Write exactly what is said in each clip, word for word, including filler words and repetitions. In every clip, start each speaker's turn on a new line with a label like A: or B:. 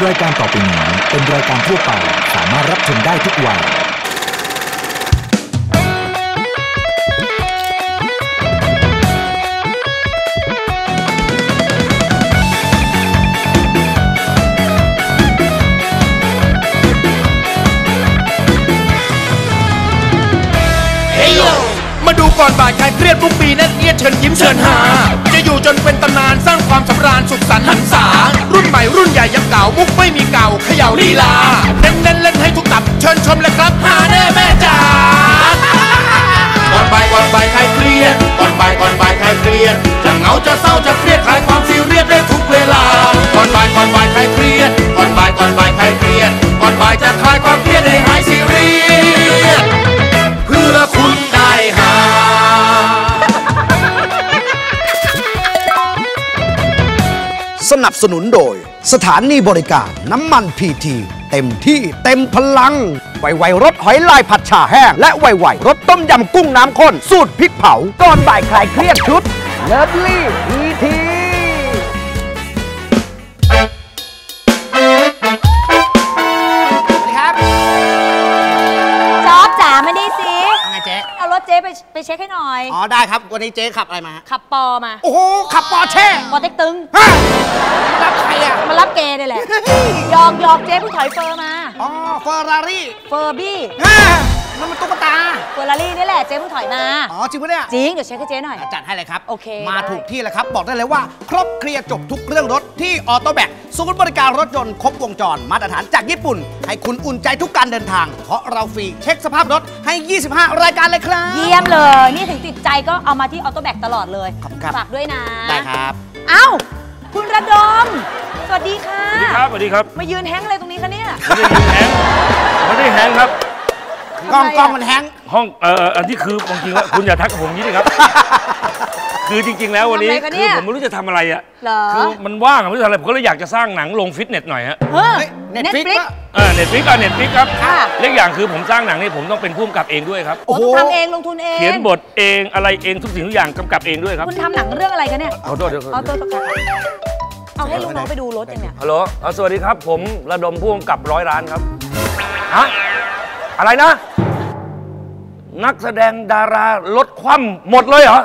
A: รายการต่อไปนี้เป็นรายการทั่วไปสามารถรับชมได้ทุกวัย
B: มาดูก่อนบ่ายคลายเครียดทุกปีแน่นเอียดเชิญยิ้มเชิญหาจะอยู่จนเป็นตำนานสร้างความสำราญสุขสันต์หันษารุ่นใหม่รุ่นใหญ่ยังเก่ามุกไม่มีเก่าเขย่าลีลาเน้นเน้นเล่นให้ทุกตับเชิญชมเลยครับหาแน่แม่จ๋าก่อนบ่ายก่อนบ่ายคลายเครียดก่อนบ่ายก่อนบ่ายคลายเครียดจะเหงาจะเศร้าจะเครียดคลายความซีเรียสได้ทุกเวลาก่อนบ่ายก่อนบ่ายคลายเครียดก่อนบ่ายก่อนบ่ายคลายเครียดก่อนบ่ายจะคลายความเครียดให้หายซีเรียสเพื่อคุณได้หา
C: สนับสนุนโดยสถานีบริการน้ำมันพีทีเต็มที่เต็มพลังไวไวรสหอยลายผัดฉ่าแห้งและไวไวรสต้มยำกุ้งน้ำข้นสูตรพริกเผาก่อนบ่ายคลายเครียดชุดเลิฟลี่พีที
D: จ๊อบจ๋ามาดิสิ
C: ไงเจ๊
D: เอารถเจ๊ไปไปเช็คให้หน่อย
C: อ๋อได้ครับวันนี้เจ๊ขับอะไรมา
D: ขับปอมา
C: โอ้โหขับปอเช่
D: ปอเต็กตึง
C: รับใครอ่ะ
D: มารับเกย์นี่แหละหยอกหยอกเจ๊เพิ่งถอยเฟอร์มา
C: อ๋อเฟอร์รารี่
D: เฟอร์บี้
C: มันเป็นตุ๊กตา
D: เฟอร์รารี่นี่แหละเจ๊เพิ่งถอยมา
C: อ๋อจริงปะเนี่ย
D: จริงเดี๋ยวเช็คให้เจ๊หน่อย
C: จัดให้เลยครับ
D: โอเค
C: มาถูกที่แล้วครับบอกได้เลยว่าครบเคลียร์จบทุกเรื่องรถที่ออโต้แบ็กศูนย์บริการรถยนต์ครบวงจรมาตรฐานจากญี่ปุ่นให้คุณอุ่นใจทุกการเดินทางเพราะเราฟรีเช็คสภาพรถให้ยี่สิบห้ารายการเลยครับ
D: เยี่ยมเลยนี่ถึงติดใจก็เอามาที่ออโต้แบ็กตลอดเลยฝากด้วยนะ
C: ได้ครับ
D: เอ้าคุณระดมสวัสดีค่ะ
E: สวัสดีครับสวัสดีครับ
D: มายืนแฮงอะไรตรงนี้คะเนี่ย
E: ไม่ได้ยืนแฮงไม่ได้แฮงครับ
C: กล้องกล้องมันแฮง
E: ห้องเอ่ออันที่คือจริงๆว่าคุณอย่าทักกับผมนี้เลยครับคือจริงๆแล้ววันนี้คือผมไม่รู้จะทำอะไรอ่ะคือมันว่างไม่รู้จะทำอะไรผมก็เลยอยากจะสร้างหนังลงฟิตเนสหน่อยฮะ
D: เน็ตฟลิกซ์
E: เออเน็ตฟลิกซ์อ่ะเน็ตฟลิกซ์ครับเล็กอย่างคือผมสร้างหนังนี่ผมต้องเป็นผู้กำกับเองด้วยครับ
D: โอ้ทำเองลงทุนเอง
E: เขียนบทเองอะไรเองทุกสิ่งทุกอย่างกำกับเองด้วยครับ
D: คุณทำหนังเรื่องอะไรกันเนี่ย
E: ขอโทษเดี๋ยว
D: เอาตัวตัวเอาให้ลูกน้องไปดูรถยังเนี่ย
E: ฮัลโหลสวัสดีครับผมระดมผู้กำกับร้อยล้านครับฮะอะไรนะนักแสดงดาราลดคว่ำหมดเลยเหรอ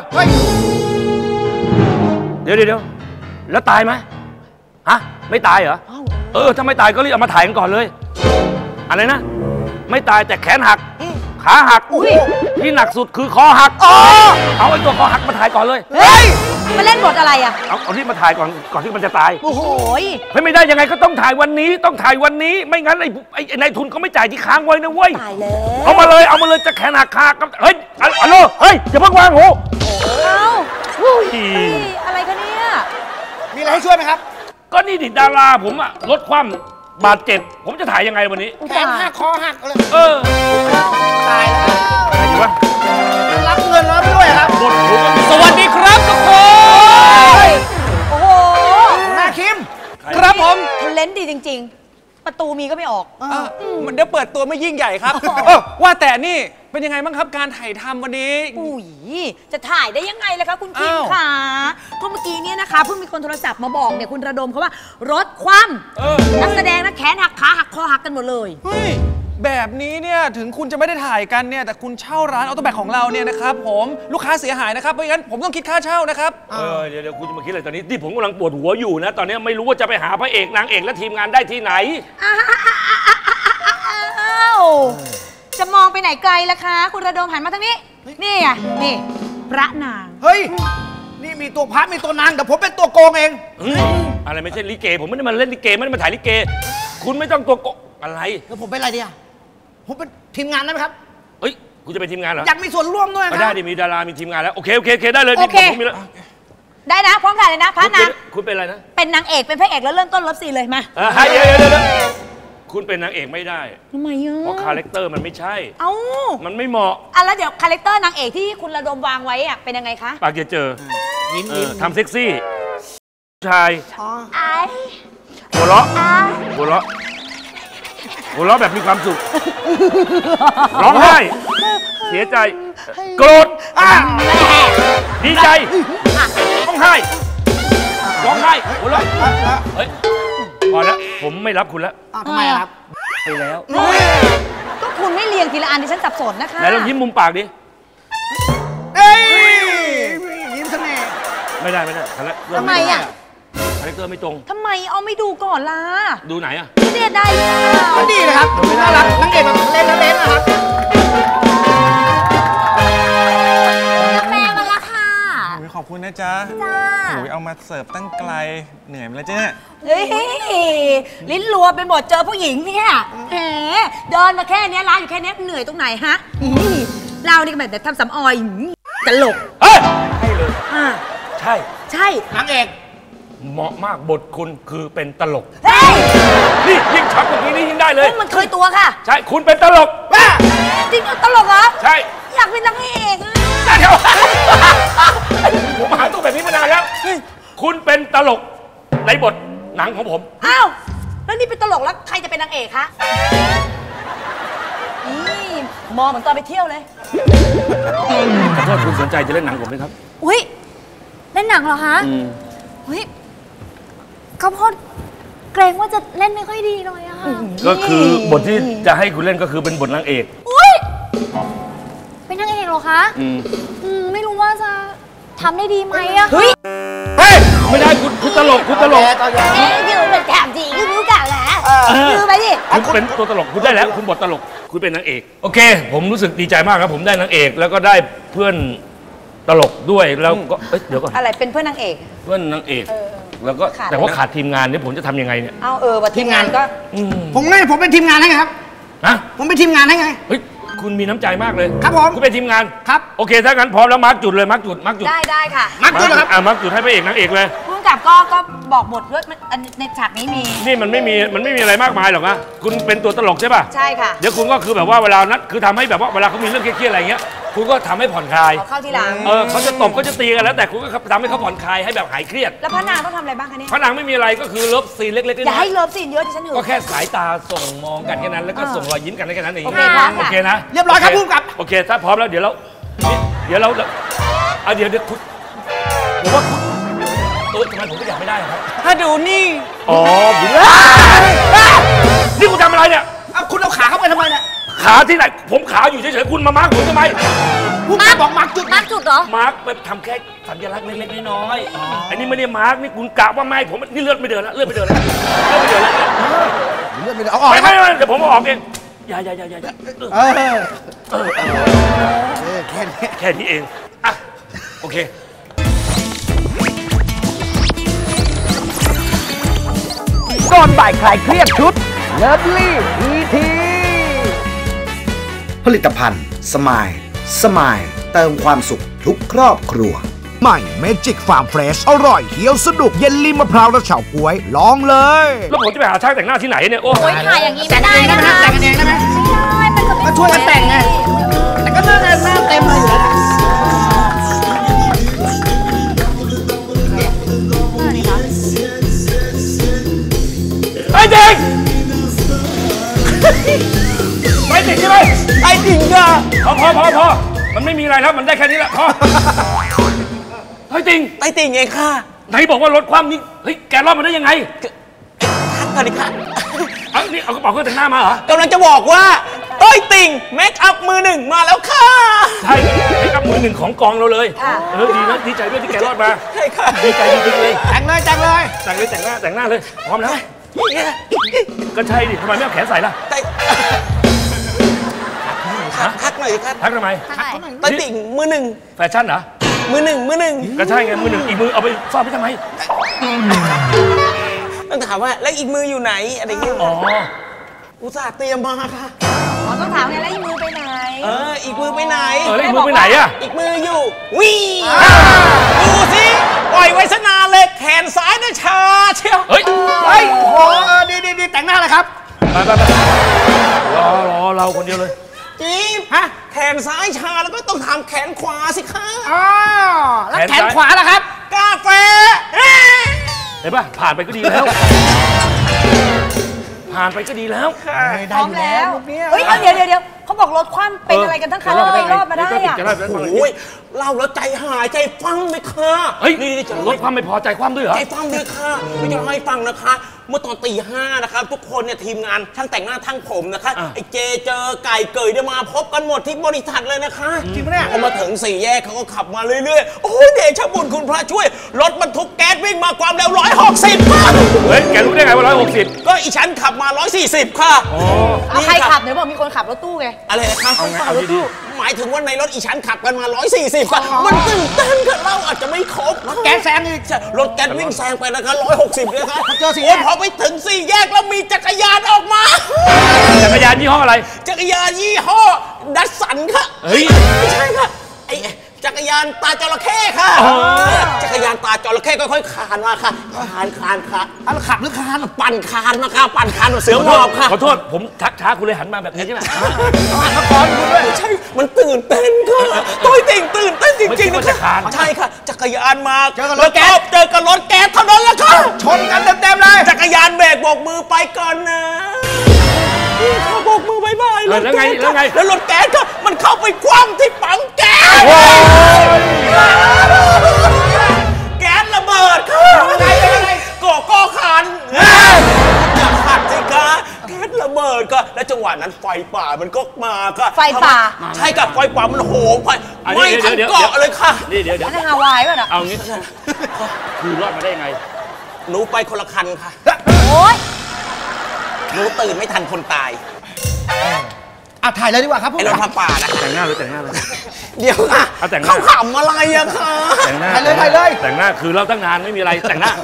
E: เดี๋ยวเดี๋ยวแล้วตายไหมฮะไม่ตายเหรอเออถ้าไม่ตายก็รีบเอามาถ่ายกันก่อนเลยอะไรนะไม่ตายแต่แขนหักขาหักที่หนักสุดคือคอหักเอาไอ้ตัวคอหักมาถ่ายก่อนเลย
D: เฮ้ยมาเล่นบทอะไรอ่ะ
E: เอาเอาที่มาถ่ายก่อนก่อนที่มันจะตาย
D: โอ้โห
E: ไม่ได้ยังไงก็ต้องถ่ายวันนี้ต้องถ่ายวันนี้ไม่งั้นไอ้ไอ้นายทุนเขาไม่จ่ายที่ค้างไว้นะเว้ย
D: ตายแล้ว
E: เอามาเลยเอามาเลยจะแขนหักขากับเฮ้ยอัลโหลเฮ้ยอย่าเพิ่งวางหู
D: เอาอะไรกันเนี่ย
C: มีอะไรให้ช่วยไหมครับ
E: ก็นี่ดิดาราผมอะลดความบาดเจ็บผมจะถ่ายยังไงวันนี้
C: แขนหักคอหักเลย
E: เออ
C: ตายแล้ว
E: อะไรอยู่วะ
C: รับเงินแล้วด้วยครับ
E: หมดหัวสวัสดีครับทุกคน
D: โอ้โห
C: แม่คิม
D: ครับผมเล่นดีจริงๆประตูมีก็ไม่ออก
F: มันเดี๋ยวเปิดตัวไม่ยิ่งใหญ่ครับว่าแต่นี่เป็นยังไงบ้างครับการถ่ายทำวันนี้
D: อุ้ยจะถ่ายได้ยังไงล่ะคะคุณคิมค่ะก็เมื่อกี้เนี่ยนะคะเพิ่งมีคนโทรศัพท์มาบอกเนี่ยคุณระดมเขาว่ารถคว่ำนักแสดงนะแขนหักขาหักคอหักกันหมดเลย
F: เฮ้ยแบบนี้เนี่ยถึงคุณจะไม่ได้ถ่ายกันเนี่ยแต่คุณเช่าร้านออโต้แบ็คของเราเนี่ยนะครับผมลูกค้าเสียหายนะครับเพราะงั้นผมต้องคิดค่าเช่านะครับ
E: เออเดี๋ยวเดี๋ยวคุณจะมาคิดอะไรตอนนี้ที่ผมกำลังปวดหัวอยู่นะตอนนี้ไม่รู้ว่าจะไปหาพระเอกนางเอกและทีมงานได้ที่ไหน
D: อ้าวจะมองไปไหนไกลล่ะคะคุณระดมหันมาทางนี้นี่ไงนี่พระนาง
C: เฮ้ยนี่มีตัวพระมีตัวนางแต่ผมเป็นตัวโกงเอง
E: อะไรไม่ใช่ลิเกผมไม่ได้มาเล่นลิเกไม่ได้มาถ่ายลิเกคุณไม่ต้องตัวโกงอะไร
C: แล้วผมเป็นอะไรเนี่ยผมเป็นทีมงานได้ไหมครับ
E: เฮ้ยคุณจะเป็นทีมงานเหรอ
C: อยากมีส่วนร่วมด้วยครับ
E: ได้ดิมีดารามีทีมงานแล้วโอเคโอเคโอเคได้เลย
D: โอเคได้นะพร้อมถ่ายเลยนะพระนาง
E: คุณเป็นอะไรนะ
D: เป็นนางเอกเป็นพระเอกแล้วเริ่มต้นเลิฟซีนเลยมา
E: เออให้เดี๋ยวเดี๋ยวคุณเป็นนางเอกไม่ได้
D: ทำไมอ่ะ
E: เพราะคาแรคเตอร์มันไม่ใช่
D: เอ้า
E: มันไม่เหมาะ
D: อ่ะแล้วเดี๋ยวคาแรคเตอร์นางเอกที่คุณระดมวางไว้อ่ะเป็นยังไงคะ
E: ปากจะเจอยิ้มยิ้มทำเซ็กซี่ชายหัวเราะหัวเราะหัวเราะแบบมีความสุขร้องไห้เสียใจโกรธดีใจร้องไห้ร้องไห้หัวเราะเฮ้ยพอแล้วผมไม่รับคุณแล้ว
C: อ้าวทำไมอะครับ
E: ไปแล้ว
D: ก็คุณไม่เรียงทีละอันดิฉันสับสนนะคะ
E: ไหนลองยิ้มมุมปากดิ
C: เอ้ยยิ้มเสน่ห์
E: ไม่ได้ไม่ได้คาแรคเตอร์
D: ทำไมอ่ะ
E: คาแรคเตอร์ไม่ตรง
D: ทำไมเอาไม่ดูก่อนล่ะ
E: ดูไหนอ่ะ
D: เสียดายค่ะ
C: ก็ดีนะครับน่ารักนักเอกแบบเล่นแล้วเล่นนะครับ
D: กาแฟมาแล้วค่ะ
F: โอ้ยขอบคุณนะจ๊ะ
D: จ้า
F: โอ้ยเอามาเสิร์ฟตั้งไกลเหนื่อยไหมล่ะเจ๊เนี่ย
D: เฮ้ยลิ้นรัวไปหมดเจอผู้หญิงเนี่ยแหมเดินมาแค่เนี้ยร้านอยู่แค่เนี้ยเหนื่อยตรงไหนฮะอีเรานี่ก็แบบทำสำออยตลก
E: เฮ้ยให้เลย
D: อ่า
E: ใช่
D: ใช่
C: นางเอก
E: เหมาะมากบทคุณคือเป็นตลก
D: เฮ้ย
E: นี่ยิ่งชักกว่านี้นี่ยิ่งได้เลย
D: มันเคยตัวค่ะ
E: ใช่คุณเป็นตลก
D: จริงตลกเหรอ
E: ใช่
D: อยากเป็นนางเอกอะ
E: เดี๋ยวผมหาตัวแบบนี้มานานแล้ว คุณเป็นตลกในบทหนังของผม
D: อ้าวแล้วนี่เป็นตลกแล้วใครจะเป็นนางเอกคะนี่มองเหมือนตอนไปเที่ยวเลย
E: ขอโทษคุณสนใจจะเล่นหนังผมไหมครับ
G: อุ้ยเล่นหนังเหรอคะ
E: อืม
G: อุ้ยข้าวโพดเกรงว่าจะเล่นไม่ค่อยดีเลยอะค่ะ
E: ก็คือบทที่จะให้คุณเล่นก็คือเป็นบทนางเอก
G: อุ้ยเป็นนางเอกเหรอคะ
E: อืม
G: อืมไม่รู้ว่าจะทำได้ดีไหมอะ
D: เฮ้ย
E: เฮ้ยไม่ได้คุณคุณตลกคุณตลก
D: เอ๊ะยืนเป็นแถมจียืนรู้กล่าวแหละยืนไปดิ
E: คุณเป็นตัวตลกคุณได้แล้ว คุณบทตลกคุณเป็นนางเอกโอเค ผมรู้สึกดีใจมากครับผมได้นางเอกแล้วก็ได้เพื่อนตลกด้วยแล้วก็เอ้ยเดี๋ยวก่อน
D: อะไรเป็นเพื่อนนางเอก
E: เพื่อนนางเอก
D: เออ
E: แล้วก็
D: ขาด
E: แต่ว่าขาดทีมงานเนี่ยผมจะทำยังไงเนี่ย
D: เอาเออว่าทีมงานก็
E: อืม
C: ผมไงผมเป็นทีมงานให้ไงครับ
E: ฮะ
C: ผมเป็นทีมงานให้ไง
E: เฮ้ยคุณมีน้ำใจมากเลย
C: ครับผม
E: คุณเป็นทีมงาน
C: ครับ
E: โอเคถ้างั้นพร้อมแล้วมาร์กจุดเลยมาร์กจุดมาร์กจุด
D: ได้ได้ค่ะ
C: มักด้วยนะครับ
E: อ่ะมาร์กจุดให้พระเอกนางเอกเลย
D: พุ่งกับก็ก็บอกบทด้วยมันอันในฉากนี้มี
E: นี่มันไม่มีมันไม่มีอะไรมากมายหรอกนะคุณเป็นตัวตลกใช่ป่ะ
D: ใช่ค่ะ
E: เดี๋ยวคุณก็คือแบบว่าเวลานั้นคือทำให้แบบว่าเวลาเขามีเรื่องเครียดๆอะไรอย่างเงี้ยคุณก็ทำให้ผ่อนคลาย
D: ขอเข้าทีหลัง
E: เออเขาจะตบก็จะตีกันแล้วแต่คุณก็ทำให้เขาผ่อนคลายให้แบบหายเครียด
D: แล้วพระนางต้องทำอะไรบ้างคะเนี่ย
E: พระนางไม่มีอะไรก็คือเลิฟซีนเล็กๆ
D: อย่า
E: น้อย
D: ให้เลิฟซีนเยอะดิฉันหึ
E: ๆ
D: ง
E: ก็แค่สายตาส่งมองกันแค่นั้นแล้วก็ส่งรอยยิ้มกันแค่นั้นเอง
D: โอเคค่ะ
E: โอเคนะ
C: เรียบร้อยครับ
E: โค
C: ผู้กำกับ
E: โอเคถ้าพร้อมแล้วเดี๋ยวเราเดี๋ยวเราเอาเดี๋ยวเดี๋ยวคุณผมว่าคุณเออทำไมผมก็อยากไม่ได้อะครับ
F: ถ้าดูนี่
E: อ๋อผมนี่คุณทำอะไรเนี่ย
C: เอาคุณเอาขาเข้าไปทำไมเนี่ย
E: ขาที่ไหนผมขาอยู่เฉยๆคุณมามาร์กผมทำไม
C: ผู้กำกับบอกมักจุด
G: มาร์กจุดเหรอ
E: มาร์กไปทำแค่สัญลักษณ์เล็กๆน้อยๆอันนี้ไม่ได้มาร์กนี่คุณกะว่าไม่ผมนี่เลือดไม่เดินแล้วเลือดไม่เดินแล้วเลือดไม่เดินแล้ว
C: เลือดไม่ได้เอาออก
E: ไม่
C: นะค
E: ไม่
C: รับ
E: ไม่เดี๋ยวผมเอาออกเองอย่าอย่าอย่าอย่าอย่าเออ
C: เออ
E: เออ
C: เออแค่นี้
E: แค่นี้เองอ่ะโอเค
C: ก่อนบ่ายคลายเครียดชุดเลิฟลี่ทีทีผลิตภัณฑ์สมายสมายเติมความสุขทุกครอบครัว ใหม่เมจิกฟาร์มเฟรชอร่อยเคี้ยวสนุกเย็นลิมมะพร้าวและเฉาก๊วยลองเลย
E: แล้วผมจะไปหาช่างแต่งหน้าที่ไหนเนี่ยโอ้
G: โอ้ยถ่ายอย่างนี้ไม่ได้นะคะ
C: แต่งกันเองได้ไหม
G: ไม่ได้มันจะไม่
C: ก็ช่วยกันแต่งไง แต่ก็หน้าหน้าเต็มเลยอยู่แล้วนะ
E: ไอ้จริงไม่จริงใช่ไหม
F: ไอ้ดิ่งจ้ะ
E: พอพอพอพอมันไม่มีอะไรแล้วมันได้แค่นี้แหละพอเฮ้ยจริง
F: ไอ้ติ่งเองค่ะ
E: ไหนบอกว่าลดความนี่เฮ้ยแกรอดมาได้ยังไง
F: ทักก่อนดิค่ะ
E: เอานี่เอากระเป๋าเครื่องแต่งหน้ามาเหรอก
F: ำลังจะบอกว่าต้อยติ่งเมคอัพมือหนึ่งมาแล้วค่ะ
E: ใช่ให้กับมือหนึ่งของกองเราเลยเออดีนะดีใจด้วยที่แกรอดมา
F: ใช่ค่ะ
E: ดีใจจริงๆเลย
C: แต่งเลยแต่งเลย
E: แต่งเลยแต่งหน้าแต่งหน้าเลยพร้อมแล้วก็ใช่ดิทำไมไม่เอาแขนใส่ล่ะ
F: แต่ทักทักหน่อยดิค่ะ
E: ทักทำไม
F: ต้อยติ่งมือหนึ่ง
E: แฟชั่นเหรอ
F: มือหนึ่งมือหนึ่ง
E: ก็ใช่ไงมือหนึ่งอีกมือเอาไปซ่อนไปทำไม
F: ต้องถามว่าแล้วอีกมืออยู่ไหนอะไรอย่างเงี้ย
E: อ๋อ
F: อุตส่าห์เตรียมมาค่ะ
D: อ๋อต้องถามไงแล้วอีมือไปไหน
F: เอออีกมือไปไหน
E: เออแล้วอีกมือไปไหนอะ
F: อีกมืออยู่วิ่งดูสิปล่อยไว้ซะนานเลยแขนซ้ายน่ะชาเชียว
E: เฮ้ย
C: เฮ้ย โอ้โหเออดีดีดีแต่งหน้าเลยครับ
E: ไปไปไปรอรอเราคนเดียวเลย
F: จี๊บฮะแขนซ้ายชาแล้วก็ต้องทำแขนขวาสิคะ
C: อ๋อ แล้วแข
E: แข
C: น
E: นซ้าย
C: ขวาล่ะครับ
F: กาแฟเอ๊ะ
E: เห็นป่ะผ่านไปก็ดีแล้ว ผ่านไปก็ดีแล้ว
D: พร้อมแล้วเฮ้ยเอาเดี๋ยวเดี๋ยวเดี๋ยวเขาบอกรถคว่ำเป็นอะไรกันทั้งคันแล้วไปรอดมาได้อะ
H: โอ้ยเล่าแล้วใจหายใจฟังเลยค่ะ
E: เฮ้ย
H: นี่จะ
E: รถความไม่พอใจความด้วยเหรอ
H: ใจฟังเลยค่ะนี่จะให้ฟังนะคะ เมื่อตอนตีห้านะครับทุกคนเนี่ยทีมงานช่างแต่งหน้าทั้งผมนะคะไอ้เจเจอไก่เกยได้มาพบกันหมดที่บริษัทเลยนะคะจริงปะเนี่ยพอมาถึงสี่แยกเขาก็ขับมาเรื่อยๆโอ้ยเดชบุญคุณพระช่วยรถบรรทุกแก๊สวิ่งมาความเร็วร้อยหกสิบค่ะ
E: เฮ้ยแกรู้ได้ไงว่าร้อยหกสิบ
H: ก็อีฉันขับมาร้อยสี่สิบค่ะ
D: เอาใครขับเนี่ยบอกมีคนขับรถตู้ไง
H: อะไรนะคะ
E: เอาไงเอาดี
H: หมายถึงว่าในรถอีฉันขับกันมาร้อยสี่สิบค่ะมันตื่นเต้นค่ะเราอาจจะไม่ครบรถแก๊สแซงอีกรถแก๊สวิ่งแซงไปนะคะร้อยหกสิบเลยค่ะเจอสี่แยกพอไปถึงสี่แยกแล้วมีจักรยานออกมา
E: จักรยานยี่ห้ออะไร
H: จักรยานยี่ห้อดัสสันค่ะ
E: เฮ้ย
H: ไม่ใช่ค่ะไอจักรยานตาจระเข้ค่ะจักรยานตาจระเข้ค่อยๆคานมาค่ะคานคานค่ะอะไรขับหรือคานปั่นคานมาค่ะปั่นคานเสือหมอบค่ะ
E: ขอโทษผมทักช้าคุณเลยหันมาแบบนี้ใช่ไหม
H: มาก่อนคุณด้วยใช่มันตื่นเต้นค่ะตัวจริงตื่นเต้นจริงๆนะคะใช่ค่ะจักรยานมาเจอกับรถแก๊สเจอกับรถแก๊สเท่านั้นแหละค่ะชนกันเต็มๆเลยจักรยานเบรกโบกมือไปก่อนนะเขาโบกมือบายบายเลยแล้วไงแล้วไงแล้วรถแก๊สก็มันเข้าไปคว่ำที่ปั๊มแก๊สแก๊สระเบิดค่ะก่อก้อขันอย่าขัดสิคะแก๊สระเบิดก็และจังหวะนั้นไฟป่ามันก็มาค่ะ
D: ไฟป่า
H: ใช่กับไฟป่ามันโหมไปไหม้ทั้งเกาะเลยค่ะ
E: นี่เดี๋ยวเดี๋ยว
D: นั่นฮาวายป่ะน่ะ
E: เอางี้คือรอดมาได้ยังไง
H: หนูไปคนละคันค่ะ
D: โอ๊ย
H: หนูตื่นไม่ทันคนตาย
C: อ่ะถ่ายเลยดีกว่าครับ
H: ไอ้รถพาป่านะ
E: แต่งหน้าเลยแต่งหน้าเลย
H: เดี๋ยวค่ะเขาขำอะไรอะคะ
E: แต่งหน้า
C: ถ่ายเลยถ่ายเลย
E: แต่งหน้าคือเราตั้งนานไม่มีอะไรแต่งหน้า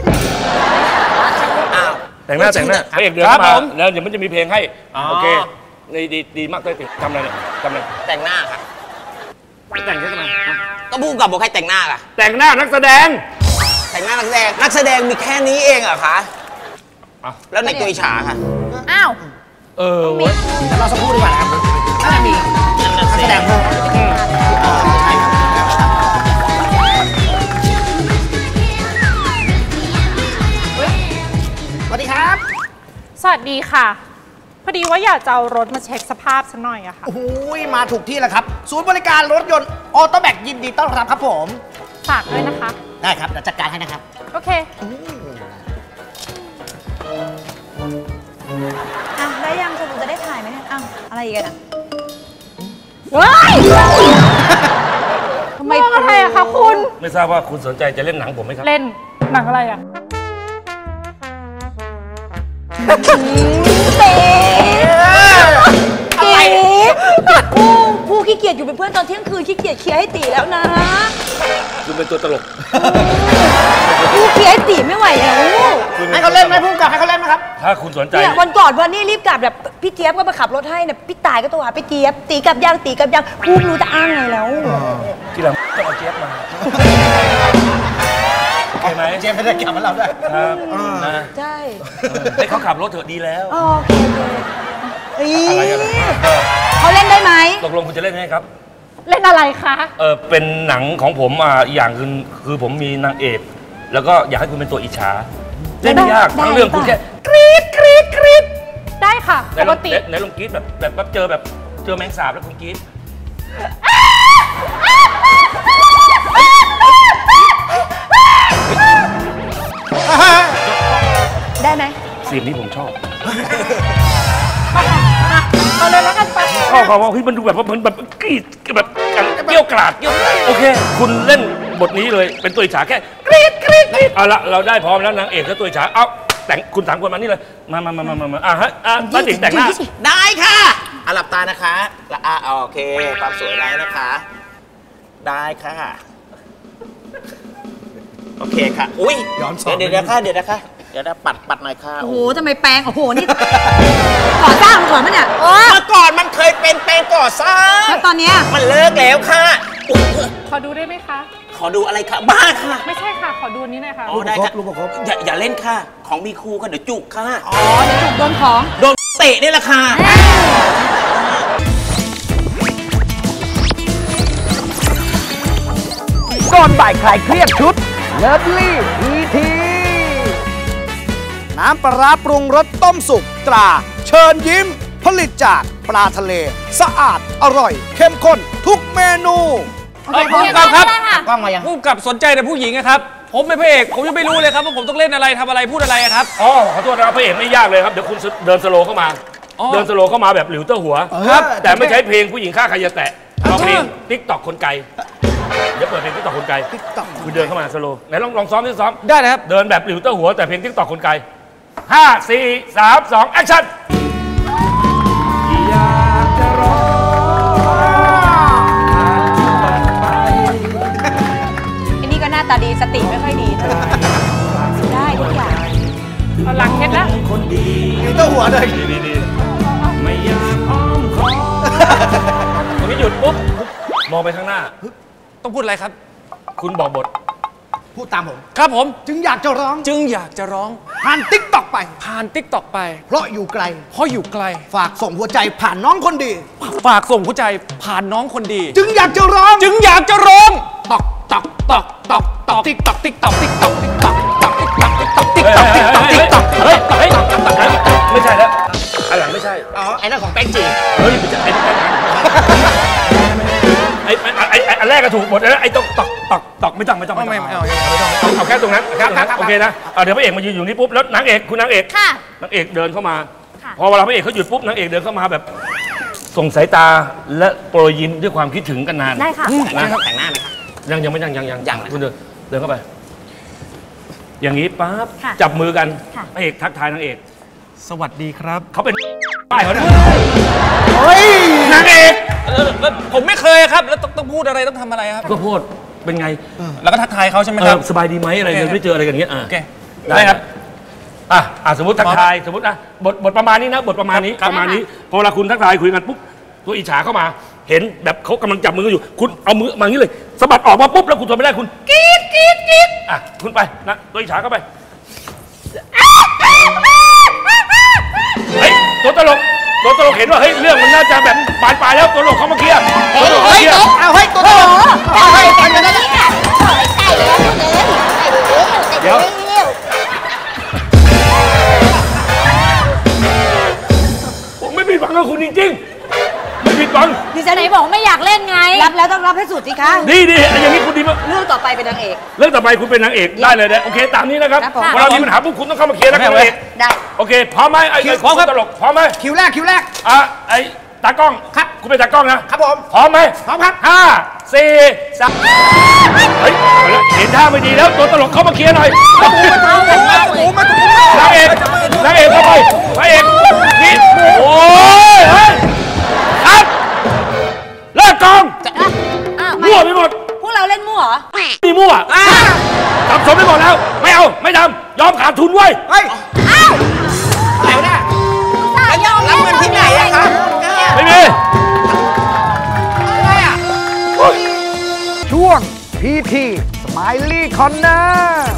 E: แต่งหน้าแต่งหน้าพระเอกเดินมาแล้วเดี๋ยวมันจะมีเพลงให้โอเคดีดีมากเลยทำอะไรเนี่ยทำอะไร
H: แต่งหน้าค่ะ
E: แต่งใช่ไหม
H: ก็พูดกับบอกให้แต่งหน้าค่ะ
E: แต่งหน้านักแสดง
H: แต่งหน้านักแสดงนักแสดงมีแค่นี้เองเหรอคะแล้วในตัวอิจฉาค่ะ
D: อ้าว
E: เออเว้ย
C: เราสักครู่ดีกว่านะครับน่าจะมีนักแสดงเพิ่มสวัสดีครับ
I: สวัสดีค่ะพอดีว่าอยากจะเอารถมาเช็คสภาพสักหน่อยอะค่ะ
C: โอ้ยมาถูกที่แล้วครับศูนย์บริการรถยนต์ออโต้แบกยินดีต้อนรับครับผม
I: ฝากด้วยนะคะ
C: ได้ครับเดี๋ยวจัดการให้นะครับ
I: โอเค
D: อ่ะได้ยังสรุปจะได้ถ่ายไหมเนี่ยอ้าวอะไรอีกอะ
I: ว้ายทำไมอะไรอะคะคุณ
E: ไม่ทราบว่าคุณสนใจจะเล่นหนังผมไหมครับ
I: เล่นหนังอะไรอะ
D: ตีอะไรผู้ผู้ขี้เกียจอยู่เป็นเพื่อนตอนเที่ยงคืนขี้เกียจเคลียร์ให้ตีแล้วนะ
E: คุณเป็นตัวตลก
D: ผู้เคลียร์ให้ตีไม่ไหวแล้ว
C: ให้เขาเล่นไหมพุ่งกลับให้เขาเล่นไหมครับ
E: ถ้าคุณสนใจ
D: เนี่ยวันก่อนวันนี้รีบกลับแบบพี่เจี๊ยบก็มาขับรถให้เนี่ยพี่ตายก็โทรหาพี่เจี๊ยบตีกับยางตีกับยางผู้รู้จะอ้างไงแล้ว
E: ที่หลังต้องเอาเจี๊ยบมาโอเคไหม
C: เจี๊ยบไม่ได้กลับมาเราด้วย
E: ครับ
D: ใช่
E: ให้เขาขับรถเถอะดีแล้ว
D: โอเคอะไรอะไรเขาเล่นได้ไหม
E: ตกลงคุณจะเล่นไหมครับ
I: เล่นอะไรคะ
E: เออเป็นหนังของผมอ่ะอย่างคือคือผมมีนางเอกแล้วก็อยากให้คุณเป็นตัวอิจฉาเล่นไม่ยากทั้งเรื่องคุณแค่กรี๊ดกรี๊ดกรี๊ด
I: ได้ค่ะปกติ
E: ไหนลองกรี๊ดแบบแบบเจอแบบเจอแมงสาบแล้วคุณกรี๊ด
D: ได้ไหม
E: ซีนนี้ผมชอบ
I: เอาเลยแล้วกันไป
E: ชอบเขาว่าเฮ้ยมันดูแบบว่ามันแบบกรี๊ดแบบเกี้ยวกราดเกี้ยวกราดโอเคคุณเล่นบทนี้เลยเป็นตัวอิจฉาแค่กรี๊ดกรี๊ดกรี๊ดเอาละเราได้พร้อมแล้วนางเอกและตัวอิจฉาเอาแต่งคุณสามคนมานี่เลยมามามามามาอ่ะฮะอ่ะมาถึงแต่งหน้า
H: ได้ค่ะอ่ะหลับตานะคะอ่ะโอเคความสวยได้นะคะได้ค่ะโอเคค่ะอุ้ยเดี๋ยวเดี๋ยวค่ะเดี๋ยวนะคะเดี๋ยวนะปัดปัดหน่อยค่ะ
D: โอ้โหทำไมแปลงโอ้โหนี่ก่อสร้างก่อนมั้ยเนี่ย
H: เมื่อก่อนมันเคยเป็นแปลงก่อสร้าง
D: แล้วตอนเนี้ย
H: มันเลิกแล้วค่ะ
I: ขอดูได้ไหมคะ
H: ขอดูอะไรคะบ้าค่ะ
I: ไม่ใช่ค่ะขอดูนี้หน่อยค่ะ
H: อ๋อได้ค่ะอย่าอย่าเล่นค่ะของมีครูค่ะเดี๋ยวจุกค่ะ
D: อ๋อเดี๋ยวจุกโดนของ
H: โดนเตะนี่แหละค่ะ
C: ก่อนบ่ายคลายเครียดชุดเลิฟลี่ทีทีน้ำปลาร้าปรุงรสต้มสุกตราเชิญยิ้มผลิตจากปลาทะเล สะอาดอร่อย เข้มข้นทุกเมนู
F: เอ้ยผู้กำกับครับ
C: กล้องมายัง
F: ผู้กำกับสนใจแต่ผู้หญิงนะครับผมเป็นพระเอกผมยังไม่รู้เลยครับว่าผมต้องเล่นอะไรทำอะไรพูดอะไรครับ
E: อ๋อขอโทษนะครับพระเอกไม่ยากเลยครับเดี๋ยวคุณเดินสโลว์เข้ามา เดินสโลว์เข้ามาแบบหลิวเต้าหัว
C: ครับ
E: แต่ไม่ใช้เพลงผู้หญิงฆ่าใครจะแตะเอาเพลงติ๊กตอกคนไกลเดี๋ยวเปิดเพลงติ๊กตอกคนไกลคุณเดินเข้ามาสโลว์ไหนลองลองซ้อมดิซ้อม
F: ได้เลยครับ
E: เดินแบบหลิวเต้าหัวแต่เพลงติ๊กตอกคนไกลห้าสี่สามสองแอคชั่นอยากจะร้อง
D: อันนี้ก็หน้าตาดีสติไม่ค่อยดีเท่าไหร่ได้ทุกอย่าง
I: หลังเคล็ดแล้ว
C: มีตัวหัวเลย
E: ดีดีไม่อยากอ้อมคอตรงนี้หยุดปุ๊บมองไปข้างหน้า
F: ต้องพูดอะไรครับ
E: คุณบอกบท
C: พูดตามผม
F: ครับผม
C: จึงอยากจะร้อง
F: จึงอยากจะร้อง
C: ผ่านติ๊กตอกไป
F: ผ่านติ๊กตอกไป
C: เพราะอยู่ไกล
F: เพราะอยู่ไกล
C: ฝากส่งหัวใจผ่านน้องคนดี
F: ฝากส่งหัวใจผ่านน้องคนดี
C: จึงอยากจะร้อง
F: จึงอยากจะร้อง
C: ตอกตอกตอกตอกตอกติ๊กตอกติ๊กตอกติ๊กตอกติ๊กตอกตอกติ๊กตอกติ๊กตอกติ๊กตอกติ๊กตอกติ๊กตอก
E: เฮ้ยเฮ้ยไม่ใช่แล้วอันหลังไม่ใช่
C: อ๋อไอ้นั่นของแป้งจี
E: เฮ้ยไม่ใช่ไอ้ไอ้ไอ้ไอ้อันแรกก็ถูกหมดแล้วไอ้ต้องตอกตอกตอกไม่ต้องไม่ต้อง
F: ไม่
E: ไม่
F: ไม่
E: ต้อง
F: เอา
E: เอาแค่ตรงนั้นแค่ตรงนั้นโอเคนะเดี๋ยวพระเอกมายืนอยู่นี่ปุ๊บแล้วนางเอกคุณนางเอก
G: ค่ะ
E: นางเอกเดินเข้ามาพอเวลาพระเอกเขาหยุดปุ๊บนางเอกเดินเข้ามาแบบส่งสายตาและโปรยยิ้มด้วยความคิดถึงกันนาน
G: ได้ค่ะ
E: นะแต่งหน้าไหมยังยังไม่ยังยังยังยังคุณเดินเดินเข้าไป อย่างนี้ปั๊บจับมือกันพระเอกทักทายนางเอก
F: สวัสดีครับ
E: เขาเป็นป้ายเขาเนี่ย
C: เฮ้ย
E: นางเอก
F: ผมไม่เคยครับแล้วต้องต้องพูดอะไรต้องทำอะไรครับ
E: ก็พูดเป็นไง
F: แล้วก็ทักทายเขาใช่ไหม
E: เอ
F: ครั
E: อบ สบายดีไหมอะไรเงี้ยไม่เจออะไรกันอย่างเงี้ยอ่า
F: โอเค
E: ได้ครับอ่ะอ่ะสมมติทักทายสมมตินะบทบทประมาณนี้นะบทประมาณนี้ประมาณนี้พอเวลาคุณทักทายคุยกันปุ๊บตัวอิจฉาเข้ามาเห็นแบบเขากำลังจับมืออยู่คุณเอามือมาอย่างนี้เลยสะบัดออกมาปุ๊บแล้วคุณทนไม่ได้คุณกรี๊ดกรี๊ดกรี๊ดอ่ะคุณไปนะตัวอิจฉาเข้าไปเฮ้ยตัวตลกตัวตลกเห็นว่าเฮ้ยเรื่องมันน่าจะแบบบานปลายแล้วตัวตลกเขามาเคลียร์ตัวตลกเขาเคลียร์
C: เอาเฮ้ยตัวตลกเอาเฮ้ยตอนนี้นะ
E: เดี๋ยวผมไม่ผิดหวังกับคุณจริงๆไม่ผิดหวัง
D: ดิฉันไหนบอกไม่อยากเล่นไง รับแล้วต้องรับให้สุดสิคะ
E: ดีดีอย่างนี้คุณดีมาก
D: เรื่องต่อไปเป็นนางเอก
E: เรื่องต่อไปคุณเป็นนางเอกได้เลยนะโอเคตามนี้นะครับ
D: ครับผม
E: เวลามีปัญหาพวกคุณต้องเข้ามาเคลียร์นะครับนางเอก
D: ได้
E: โอเคพร้อมไหมไอ้ไอ้พร้อมตลกพร้อมไหม
C: คิวแรกคิวแรก
E: อ่ะไอ้ตากล้องครับคุณเป็นตากล้องนะครับ
C: ผม
E: พร้อมไหม
C: พร้อมครับ
E: ห้าสี่สามเฮ้ยเอาละเห็นท่าไม่ดีแล้วตัวตลกเข้ามาเคลียร์หน่อยนางเอกนางเอกเข้าไปพระเอกนี่โอ้ยเฮ้ยครับเลิกกอง
D: อ้าว
E: มั่วไปหมด
D: พวกเราเล่นมั่วเหรอ
E: นี่มั่วสับสนไปหมดแล้วไม่เอาไม่ทำยอมขาดทุนไว้
C: เฮ้ย
D: อ้าว
C: เดี๋ยวนะ
D: แล้วเงินที่ไหนอะคะ
E: ไม่มี
C: ช่วงพีทีสไมลี่คอนเนอร์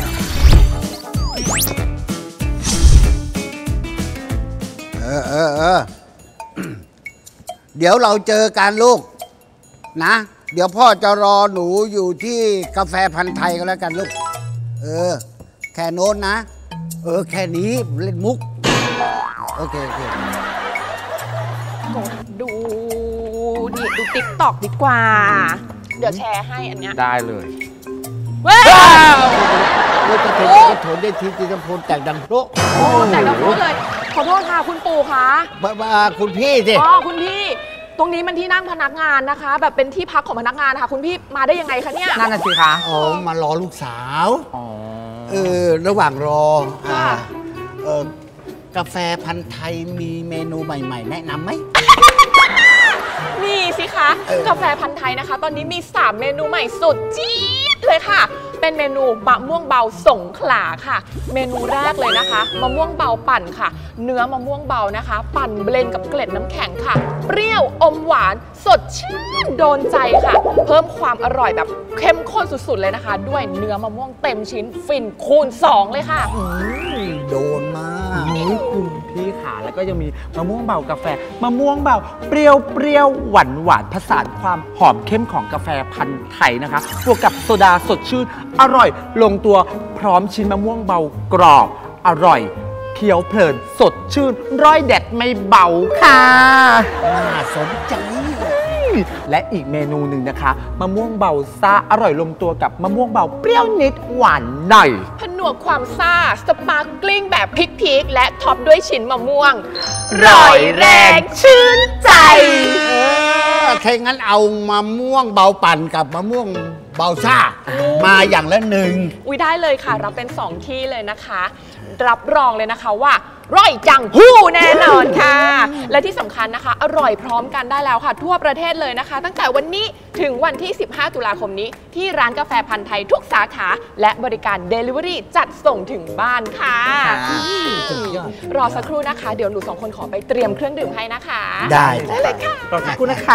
C: เออเออเออ เดี๋ยวเราเจอกันลูกนะ เดี๋ยวพ่อจะรอหนูอยู่ที่กาแฟพันธ์ไทยก็แล้วกันลูก เออ แค่โน้นนะ เออ แค่นี้เล่นมุก โอเค โอเค
I: กดดูดิดูติ๊กตอกดีกว่า เดี๋ยวแชร์ให้อันเนี้ย
J: ได้เลย
I: ว้าว
J: เมื่อจะถึงจะถนได้ทีตีกำพลแตกดังโป๊ะ
I: โอ้แต่กระโดดเลย ขอโทษค่ะคุณปู่คะ
J: มามาคุณพี่สิ
I: อ๋อคุณพี่ ตรงนี้มันที่นั่งพนักงานนะคะ แบบเป็นที่พักของพนักงานค่ะ คุณพี่มาได้ยังไงคะเนี่ย
J: นั่นน่ะสิคะอ๋อมารอลูกสาวเออระหว่างรออ่าเออกาแฟพันธ์ไทยมีเมนูใหม่ๆ แนะนำไหม
I: มีสิคะ
J: เออ
I: กาแฟพันธ์ไทยนะคะ ตอนนี้มีสามเมนูใหม่สุดจี๊ดเลยค่ะ เป็นเมนูมะม่วงเบาสงขลาค่ะ เมนูแรกเลยนะคะมะม่วงเบาปั่นค่ะ เนื้อมะม่วงเบานะคะ ปั่นเบลนด์กับเกล็ดน้ำแข็งค่ะ เปรี้ยวอมหวานสดชื่นโดนใจค่ะ เพิ่มความอร่อยแบบเข้มข้นสุดๆเลยนะคะ ด้วยเนื้อมะม่วงเต็มชิ้นฟินคูณสองเลยค่ะ
J: โดนมาก
K: โอ้ยคุณพี่ขาแล้วก็ยังมีมะม่วงเบากาแฟมะม่วงเบาเปรี้ยวเปรี้ยวหวานหวานผสานความหอมเข้มของกาแฟพันธุ์ไทยนะคะบวกกับโซดาสดชื่นอร่อยลงตัวพร้อมชิ้นมะม่วงเบากรอบอร่อยเคี้ยวเพลินสดชื่นร้อยเด็ดไม่เบาค่ะน่าสนใจและอีกเมนูหนึ่งนะคะมะม่วงเบาซ่าอร่อยลงตัวกับมะม่วงเบาเปรี้ยวนิดหวานหน่อย
I: ผนวกความซ่าสปาร์กลิ้งแบบพริกๆและท็อปด้วยชิ้นมะม่วงร่อยแรงชื่นใจ
J: เออถ้างั้นเอามะม่วงเบาปั่นกับมะม่วงเบาซ่ามาอย่างละหนึ่ง
I: อุ้ยได้เลยค่ะรับเป็นสองที่เลยนะคะรับรองเลยนะคะว่าร่อยจังหู้แน่นอนค่ะและที่สำคัญนะคะอร่อยพร้อมกันได้แล้วค่ะทั่วประเทศเลยนะคะตั้งแต่วันนี้ถึงวันที่สิบห้าตุลาคมนี้ที่ร้านกาแฟพันธุ์ไทยทุกสาขาและบริการ Delivery จัดส่งถึงบ้านค่ะรอสักครู่นะคะเดี๋ยวหนูสองคนขอไปเตรียมเครื่องดื่มให้นะคะ
J: ได้
I: ได้เลยค่ะ
K: ขอบคุณนะคะ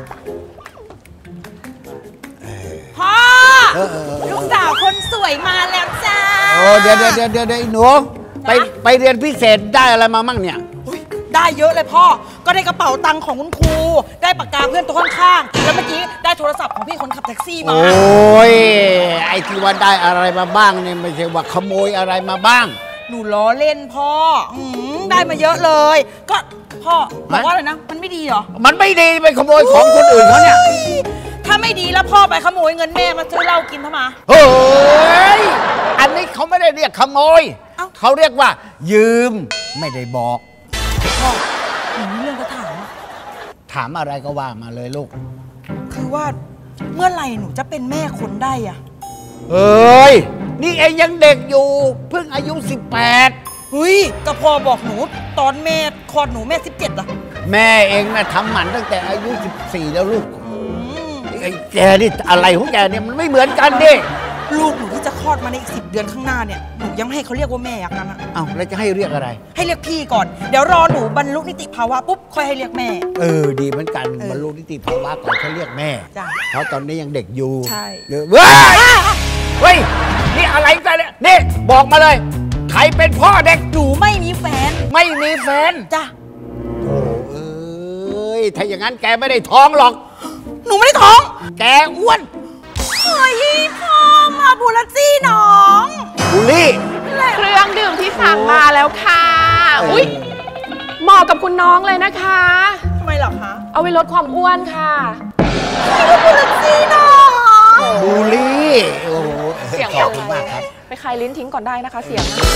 D: พ่อลูกสาวคนสวยมาแล้วจ้า
J: โอ้เดี๋ยวเดี๋ยวเดี๋ยวเดี๋ยวหนูไปไปเรียนพิเศษได้อะไรมามั่งเนี่ย
D: ได้เยอะเลยพ่อก็ได้กระเป๋าตังค์ของคุณครูได้ปากกาเพื่อนตัวข้างๆแล้วเมื่อกี้ได้โทรศัพท์ของพี่คนขับแท็กซี่มา
J: โอ้ยไอ้ที่ว่าได้อะไรมาบ้างเนี่ยไม่ใช่ว่าขโมยอะไรมาบ้าง
D: หนูล้อเล่นพ่อได้มาเยอะเลยก็พ่อบอกว่าอะไรนะมันไม่ดีเหรอ
J: มันไม่ดีไปขโมยของคนอื่นเขาเนี่ย
D: ถ้าไม่ดีแล้วพ่อไปขโมยเงินแม่มาซื้อเหล้ากินทำไม
J: เฮ้ยอันนี้เขาไม่ได้เรียกขโมยเขาเรียกว่ายืมไม่ได้บอก
D: พ่อหนูมีเรื่องจะถาม
J: ถามอะไรก็ว่ามาเลยลูก
D: คือว่าเมื่อไหร่หนูจะเป็นแม่คนได้อะ
J: เฮ้ยนี่เองยังเด็กอยู่เพิ่งอายุสิบแปด
D: เฮ้ยก็พ่อบอกหนูตอนแม่คลอดหนูแม่สิบเจ็ดอะ
J: แม่เองนะทำหมันตั้งแต่อายุสิบสี่แล้วลูกไอ้แกนี่อะไรของแกเนี่ยมันไม่เหมือนกันดิ
D: ลูกหนูที่จะคลอดมาในอีกสิบเดือนข้างหน้าเนี่ยหนูยังไม่ให้เขาเรียกว่าแม่อย่างนั้นอะ
J: อ้าวแล้วจะให้เรียกอะไร
D: ให้เรียกพี่ก่อนเดี๋ยวรอหนูบรรลุนิติภาวะปุ๊บค่อยให้เรียกแม่
J: เออดีเหมือนกันบรรลุนิติภาวะก่อนค่อยเรียกแม่เพราะตอนนี้ยังเด็กอยู่
D: ใช่
J: เฮ้ยเฮ้ยนี่อะไรกันเนี่ยนี่บอกมาเลยใครเป็นพ่อเด็ก
D: หนูไม่มีแฟน
J: ไม่มีแฟน
D: จ้ะ
J: โอ้เอ้ยถ้าอย่างนั้นแกไม่ได้ท้องหรอก
D: หนูไม่ได้ท้อง
J: แกอ้วน
D: เฮ้ยพ่อมาบูลซี่น้อง
J: บูลลี่
I: เครื่องดื่มที่สั่งมาแล้วค่ะอุ้ยเหมาะกับคุณน้องเลยนะคะ
D: ทำไมหรอคะ
I: เอาไว้ลดความอ้วนค่ะ
D: บูลซี่น้อง
J: บูลลี่โอ้
I: เสียงขอบคุณมากครับไปคลายลิ้นทิ้งก่อนได้นะคะเสียงนะ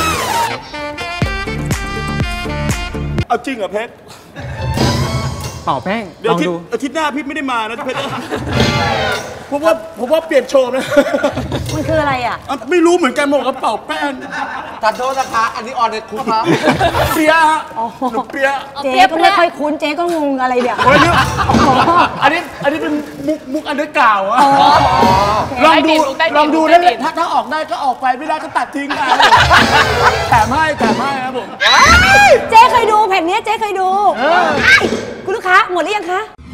F: เอาจริงเหรอเพชร
K: เป่าแป้ง
F: เดี๋ยวอาทิตย์หน้าพี่ไม่ได้มานะเพชรผมว่าผมว่าเปลี่ยนโชว์นะ
D: มันคืออะไรอ่ะ
F: ไม่รู้เหมือนกันบอกกระเป๋าแป้ง
J: ตัดโทษนะคะอันนี้ออนเดอร์คุกครับ
F: เปียเปีย
D: เจ๊ก็ไม่ค่อยคุ้นเจ๊ก็งงอะไรเดี๋ยว
F: อันนี้อันนี้เป็นมุกมุกอันเดอร์เก่าอะลองดูลองดูได้ถ้าถ้าออกได้ก็ออกไปไม่ได้ก็ตัดทิ้งไปแถมให้แถมให้ครับผม
D: เจ๊เคยดูแผ่นนี้เจ๊เคยดูคุณลูกค้าหมดหรือยังคะ